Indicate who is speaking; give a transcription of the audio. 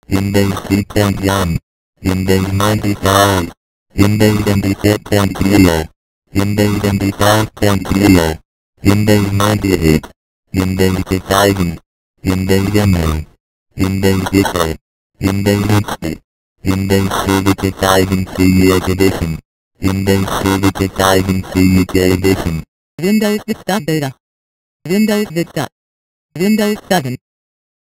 Speaker 1: Windows 3.1, Windows 95, Windows 26.0, Windows 25.0, Windows 98, Windows 2000, Windows ME, Windows Vista, Windows XP, Windows Server 2000 CE Edition, Windows Server 2000 CUK Edition,
Speaker 2: Windows Vista Beta, Windows Vista, Windows 7.